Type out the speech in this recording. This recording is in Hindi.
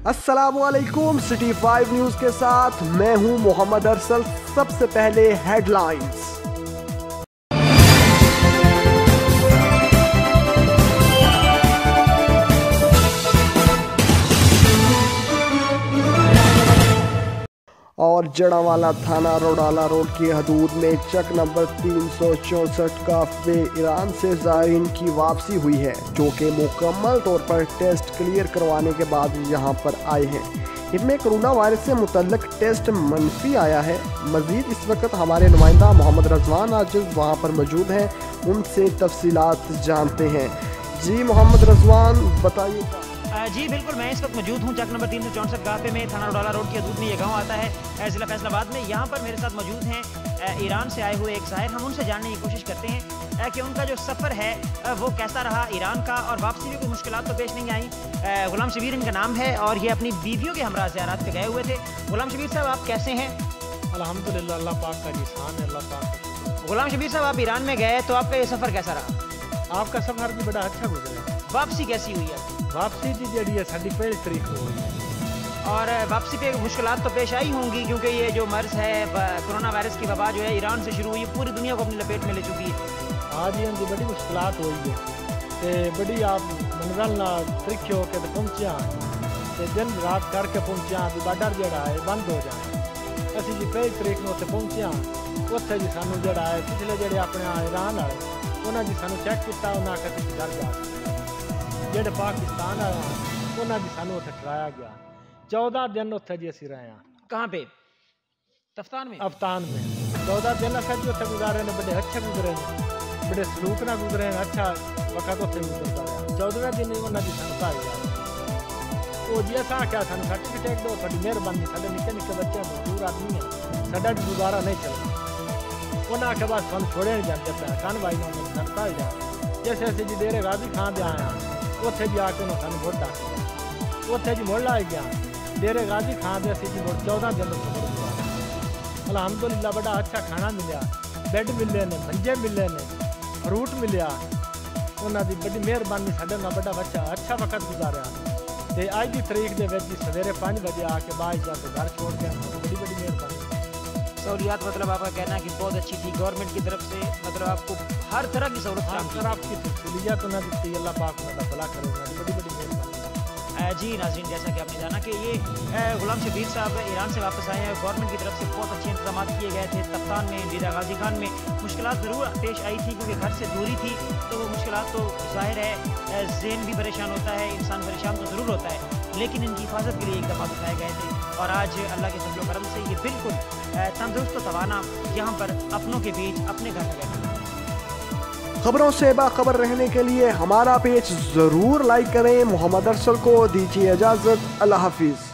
अस्सलामुअलैकुम। सिटी 5 न्यूज़ के साथ मैं हूं मोहम्मद अरसल। सबसे पहले हेडलाइंस। और जड़ावाला थाना रोडाला रोड की हदूद में चक नंबर 364 का ईरान से ज़ायरीन की वापसी हुई है, जो कि मुकम्मल तौर पर टेस्ट क्लियर करवाने के बाद यहां पर आए हैं। इनमें कोरोना वायरस से मुतल्लिक टेस्ट मनफी आया है। मज़ीद इस वक्त हमारे नुमाइंदा मोहम्मद रजवान आज वहां पर मौजूद हैं, उनसे तफसीलात जानते हैं। जी मोहम्मद रजवान बताइए। जी बिल्कुल, मैं इस वक्त मौजूद हूँ चक नंबर 364 गाह पे में, थाना रोडाला रोड की हदूद में ये गांव आता है ज़िला फैसलाबाद में। यहाँ पर मेरे साथ मौजूद हैं ईरान से आए हुए एक ज़ाहिर। हम उनसे जानने की कोशिश करते हैं कि उनका जो सफ़र है वो कैसा रहा ईरान का, और वापसी में कोई मुश्किलात तो पेश नहीं आई। गुलाम शबीर इनका नाम है और ये अपनी बीवियों के हमरा ज़ियारत पे गए हुए थे। गुलाम शबीर साहब, आप कैसे हैं? अल्हम्दुलिल्लाह, अल्लाह पाक का एहसान है, अल्लाह पाक। गुलाम शबीर साहब, आप ईरान में गए तो आपका ये सफ़र कैसा रहा? आपका सफ़र भी बड़ा अच्छा गुजरा। वापसी कैसी हुई है? वापसी की जी है साड़ी 1 तारीख को हुई है। और वापसी पे मुश्किलात तो पेश आई होंगी, क्योंकि ये जो मर्ज़ है कोरोना वायरस की वबा जो है ईरान से शुरू हुई, पूरी दुनिया को अपनी लपेट में ले चुकी है। हाँ जी, इनकी बड़ी मुश्किलात हुई है तो बड़ी आप मनगल ना तरीके होकर तो पहुँचा तो दिन रात करके पहुँचा भी बार्डर जड़ा है बंद हो जाए। असं जी 1 तारीख में उत्थे पहुँचा, उत्थे जी सानू जड़ा है पिछले जड़े अपने ईरान वाले उन्होंने जी सानू चेक किया, उन्हें आखिर तुम घर जा जेडे पाकिस्तान आए उन्होंने जी सानू उत्थे ठहराया गया। 14 दिन उत्थे जी असी रहे हैं। कहाँ पे? तफ्तान में? अफ्तान में 14 दिन असा जी उत्थे गुजारे ने, बड़े अच्छे गुजरे ने, बड़े सलूक ना गुजरे हैं, अच्छा वक्त उत्थे गुजरता रहा। 14वें दिन उन्होंने जी सानू घर गया। वो जी असा क्या सानू सर्टिफिकेट दो, थोड़ी मेहरबानी, साढ़े निक्के निक्के बच्चे मजदूर आदमी है, साडा गुजारा नहीं चलता। उन्हें आख्या बस हम छोड़े नहीं जाते पे कन भाई ने घर घर जा। जैसे असी जी डेरे गाजी खान दे आए हैं, उत्थे जी आके उन्होंने सानू मुड़ डाकिया, उत्थे जी मुड़ लाई गया। डेरे गाजी खान दे असी जी मुड़ 14 दिन अल्हम्दुलिल्लाह बड़ा अच्छा खाना मिले, बैड मिले ने, मंजे मिले ने, फ्रूट मिले। उन्होंने बड़ी मेहरबानी साढ़े ना बड़ा अच्छा वक्त गुजारा। तो अज की तारीख के सवेरे 5 बजे आके बाद जाके घर छोड़ के बड़ी बड़ी मेहरबानी। सहूलियात मतलब आपका कहना है कि बहुत अच्छी थी गवर्नमेंट की तरफ से, मतलब आपको हर तरह की सहूलत, हर तरह की सहूलियत उन्होंने दी। अल्लाह पाक उन्होंने भला करे, बड़ी बड़ी मेहरबानी। जी नाज़रीन, जैसा कि आपने जाना कि ये गुलाम शबीर साहब ईरान से वापस आए हैं। गवर्नमेंट की तरफ से बहुत अच्छे इंतजाम किए गए थे। तफ्तान में, डेरा गाजी खान में मुश्किलात ज़रूर पेश आई थी, क्योंकि घर से दूरी थी, तो वो मुश्किलात तो ज़ाहिर है ज़हन भी परेशान होता है, इंसान परेशान तो ज़रूर होता है, लेकिन इनकी हिफाजत के लिए इकदाम उठाए गए थे। और आज अल्लाह के फजल करम से ये बिल्कुल तंदुरुस्त तवाना यहाँ पर अपनों के बीच अपने घर में बैठा। खबरों से बाखबर रहने के लिए हमारा पेज ज़रूर लाइक करें। मोहम्मद अरसल को दीजिए इजाज़त। अल्लाह हाफिज़।